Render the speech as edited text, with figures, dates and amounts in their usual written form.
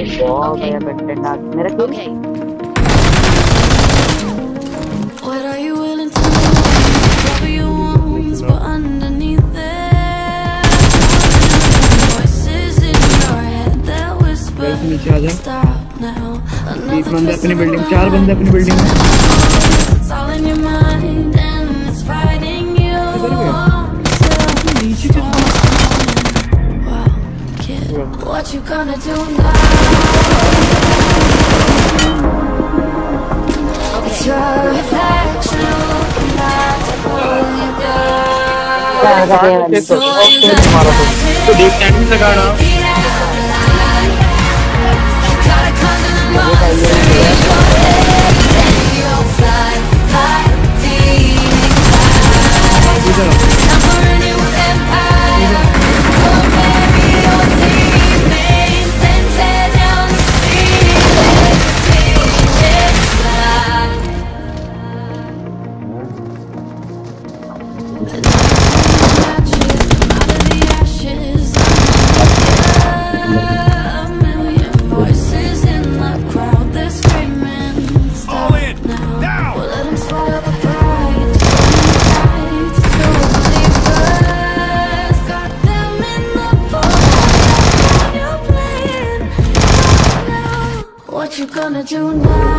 बहुत बढ़िया कंटेंट आज मेरा किल। What are you willing to do? Whatever you want, but underneath there, voices in your head that whisper, stop now. एक बंदे अपनी बिल्डिंग, 4 बंदे अपनी बिल्डिंग में। It's all in your mind and it's fighting you. Wow, kid, what you gonna do now? It's your reflection looking back to pull you down. So you gotta conquer the monster in your head, then you'll fly, fly, Phoenix fly. Suffering it with empire, go bury your teammates, then tear down the ceiling, Phoenix fly. Out of the ashes, a million voices in the crowd, they're screaming, stop now. Well, let them swallow the pride, trying to believers, got them in the ball, you're playing now. What you gonna do now?